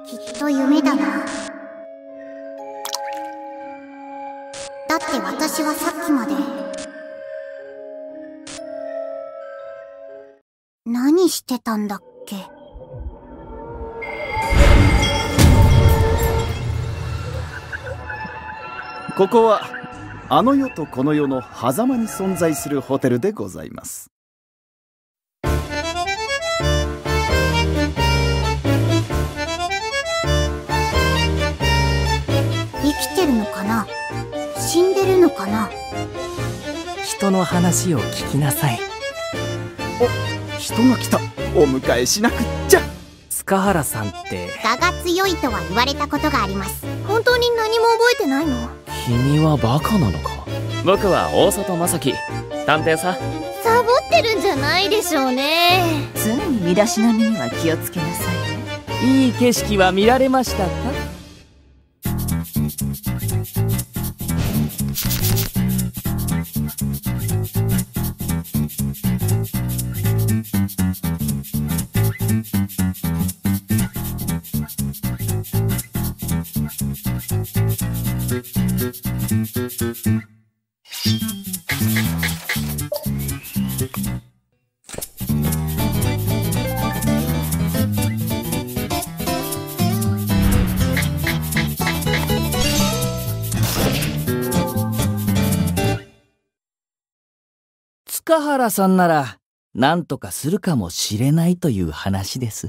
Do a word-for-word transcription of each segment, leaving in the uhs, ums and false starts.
きっと夢だな。だって私はさっきまで何してたんだっけ。 ここはあの世とこの世の狭間に存在するホテルでございます。 生きてるのかな、死んでるのかな。 人の話を聞きなさい。 お、人が来た。お迎えしなくっちゃ。 塚原さんって我が強いとは言われたことがあります。本当に何も覚えてないの？ 君はバカなのか？ 僕は大里正樹、探偵さ。 サボってるんじゃないでしょうね。 常に身だしなみには気をつけなさいね。 いい景色は見られましたか？塚原さんなら何とかするかもしれないという話です。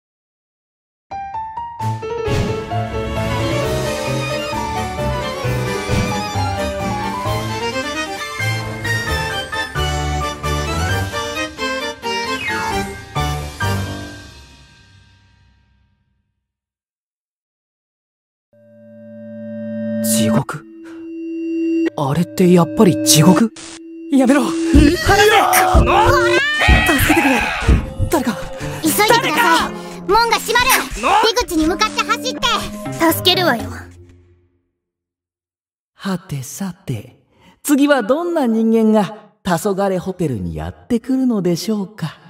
地獄？あれってやっぱり地獄？やめろ！離せ！助けてくれ！誰か！ 急いでください。門が閉まる。出口に向かって走って。 助けるわよ。 はてさて、次はどんな人間が黄昏ホテルにやってくるのでしょうか。